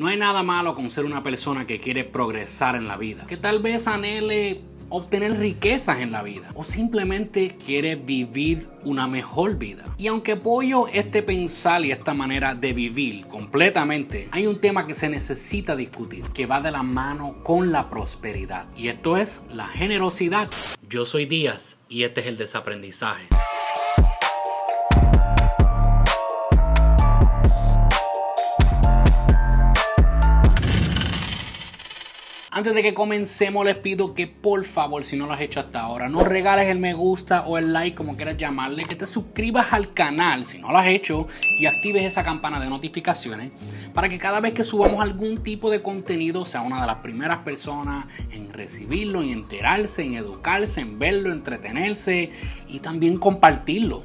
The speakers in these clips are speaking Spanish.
No hay nada malo con ser una persona que quiere progresar en la vida, que tal vez anhele obtener riquezas en la vida o simplemente quiere vivir una mejor vida. Y aunque apoyo este pensar y esta manera de vivir completamente, hay un tema que se necesita discutir que va de la mano con la prosperidad, y esto es la generosidad. Yo soy Díaz y este es el Desaprendizaje. Antes de que comencemos, les pido que por favor, si no lo has hecho hasta ahora, no regales el me gusta o el like, como quieras llamarle, que te suscribas al canal si no lo has hecho y actives esa campana de notificaciones para que cada vez que subamos algún tipo de contenido sea una de las primeras personas en recibirlo, en enterarse, en educarse, en verlo, entretenerse y también compartirlo.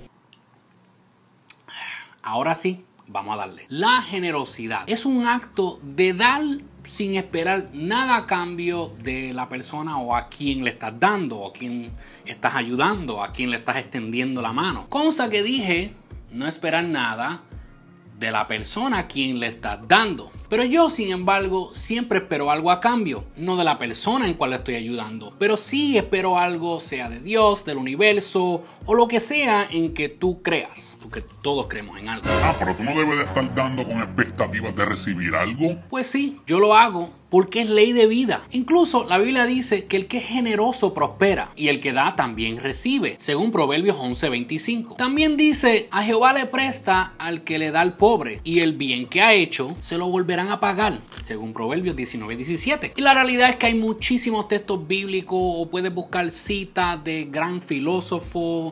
Ahora sí, vamos a darle. La generosidad es un acto de dar sin esperar nada a cambio de la persona o a quien le estás dando, o a quien estás ayudando, a quien le estás extendiendo la mano. Consta que dije no esperar nada de la persona a quien le estás dando. Pero yo, sin embargo, siempre espero algo a cambio, no de la persona en cual le estoy ayudando, pero sí espero algo, sea de Dios, del universo o lo que sea en que tú creas, porque todos creemos en algo. Pero tú no debes de estar dando con expectativas de recibir algo. Pues sí, yo lo hago porque es ley de vida. Incluso la Biblia dice que el que es generoso prospera y el que da también recibe, según Proverbios 11:25. También dice, a Jehová le presta al que le da al pobre y el bien que ha hecho se lo volverán a pagar, según Proverbios 19:17. Y la realidad es que hay muchísimos textos bíblicos, o puedes buscar citas de gran filósofo,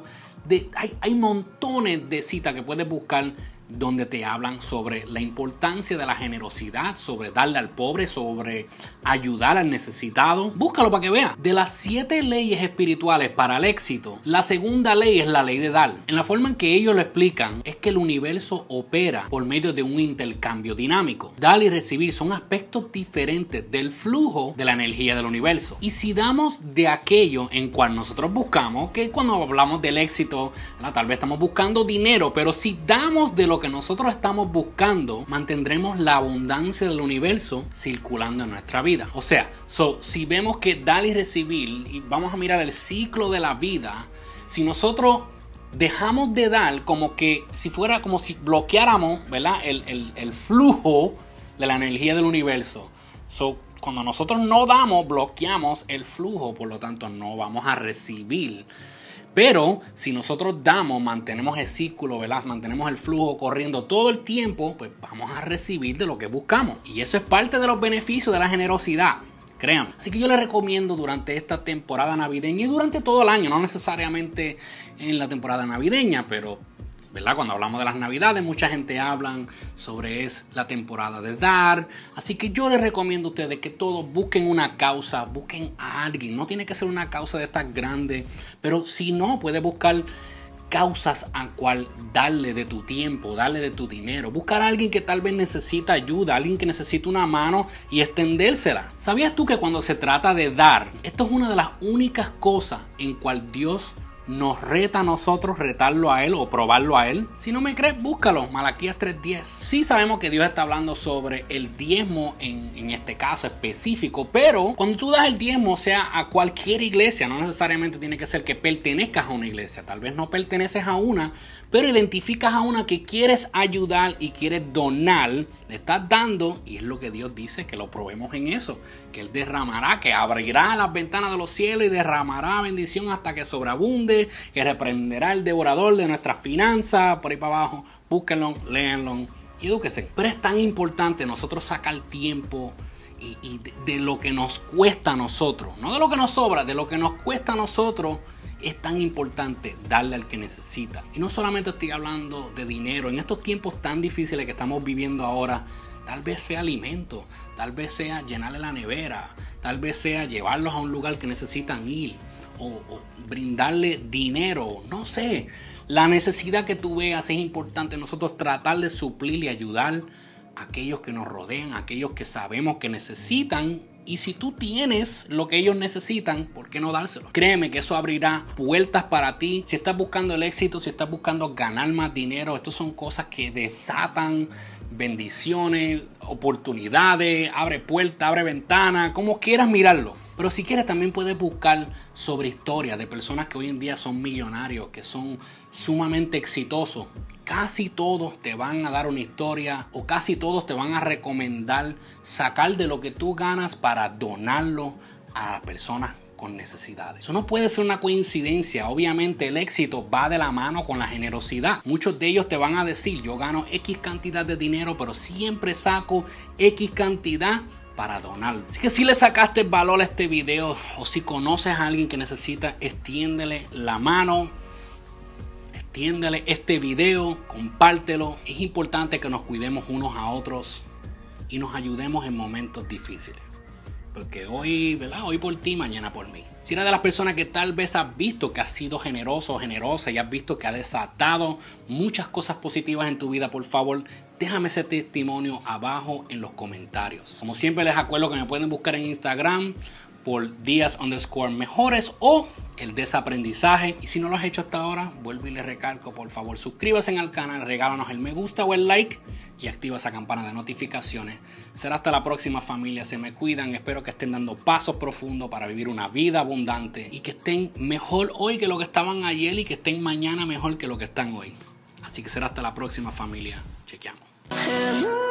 hay montones de citas que puedes buscar donde te hablan sobre la importancia de la generosidad, sobre darle al pobre, sobre ayudar al necesitado. Búscalo para que veas. De las 7 leyes espirituales para el éxito, la segunda ley es la ley de dar. En la forma en que ellos lo explican, es que el universo opera por medio de un intercambio dinámico. Dar y recibir son aspectos diferentes del flujo de la energía del universo. Y si damos de aquello en cual nosotros buscamos, que cuando hablamos del éxito, tal vez estamos buscando dinero, pero si damos de lo que nosotros estamos buscando, mantendremos la abundancia del universo circulando en nuestra vida. O sea, si vemos que dar y recibir, y vamos a mirar el ciclo de la vida, si nosotros dejamos de dar, como que si fuera como si bloqueáramos, ¿verdad?, el flujo de la energía del universo. Cuando nosotros no damos, bloqueamos el flujo, por lo tanto no vamos a recibir. Pero si nosotros damos, mantenemos el círculo, ¿verdad?, mantenemos el flujo corriendo todo el tiempo, pues vamos a recibir de lo que buscamos. Y eso es parte de los beneficios de la generosidad, créanme. Así que yo les recomiendo durante esta temporada navideña y durante todo el año, no necesariamente en la temporada navideña, pero ¿verdad?, cuando hablamos de las navidades, mucha gente habla sobre es la temporada de dar. Así que yo les recomiendo a ustedes que todos busquen una causa, busquen a alguien. No tiene que ser una causa de estas grandes, pero si no, puedes buscar causas a cual darle de tu tiempo, darle de tu dinero. Buscar a alguien que tal vez necesita ayuda, alguien que necesita una mano y extendérsela. ¿Sabías tú que cuando se trata de dar, esto es una de las únicas cosas en cual Dios nos reta a nosotros retarlo a Él o probarlo a Él? Si no me crees, búscalo, Malaquías 3:10. Sí sabemos que Dios está hablando sobre el diezmo en este caso específico, pero cuando tú das el diezmo, sea a cualquier iglesia, no necesariamente tiene que ser que pertenezcas a una iglesia, tal vez no perteneces a una, pero identificas a una que quieres ayudar y quieres donar, le estás dando, y es lo que Dios dice, que lo probemos en eso, que Él derramará, que abrirá las ventanas de los cielos y derramará bendición hasta que sobreabunde, que reprenderá el devorador de nuestras finanzas, por ahí para abajo. Búsquenlo, léanlo y edúquense. Pero es tan importante nosotros sacar tiempo y de lo que nos cuesta a nosotros, no de lo que nos sobra, de lo que nos cuesta a nosotros. Es tan importante darle al que necesita. Y no solamente estoy hablando de dinero. En estos tiempos tan difíciles que estamos viviendo ahora, tal vez sea alimento, tal vez sea llenarle la nevera, tal vez sea llevarlos a un lugar que necesitan ir, o brindarle dinero, no sé. La necesidad que tú veas, es importante nosotros tratar de suplir y ayudar a aquellos que nos rodean, a aquellos que sabemos que necesitan. Y si tú tienes lo que ellos necesitan, ¿por qué no dárselo? Créeme que eso abrirá puertas para ti. Si estás buscando el éxito, si estás buscando ganar más dinero, estas son cosas que desatan bendiciones, oportunidades, abre puertas, abre ventanas, como quieras mirarlo. Pero si quieres también puedes buscar sobre historias de personas que hoy en día son millonarios, que son sumamente exitosos. Casi todos te van a dar una historia o casi todos te van a recomendar sacar de lo que tú ganas para donarlo a personas con necesidades. Eso no puede ser una coincidencia. Obviamente el éxito va de la mano con la generosidad. Muchos de ellos te van a decir, yo gano X cantidad de dinero, pero siempre saco X cantidad para donar. Así que si le sacaste valor a este video o si conoces a alguien que necesita, extiéndele la mano, extiéndele este video, compártelo. Es importante que nos cuidemos unos a otros y nos ayudemos en momentos difíciles. Porque hoy, ¿verdad? Hoy por ti, mañana por mí. Si eres de las personas que tal vez has visto que has sido generoso o generosa y has visto que ha desatado muchas cosas positivas en tu vida, por favor, déjame ese testimonio abajo en los comentarios. Como siempre les acuerdo que me pueden buscar en Instagram por Díaz_mejores o el desaprendizaje. Y si no lo has hecho hasta ahora, vuelvo y les recalco, por favor, suscríbase al canal, regálanos el me gusta o el like y activa esa campana de notificaciones. Será hasta la próxima, familia. Se me cuidan. Espero que estén dando pasos profundos para vivir una vida abundante y que estén mejor hoy que lo que estaban ayer y que estén mañana mejor que lo que están hoy. Así que será hasta la próxima, familia. Chequeamos.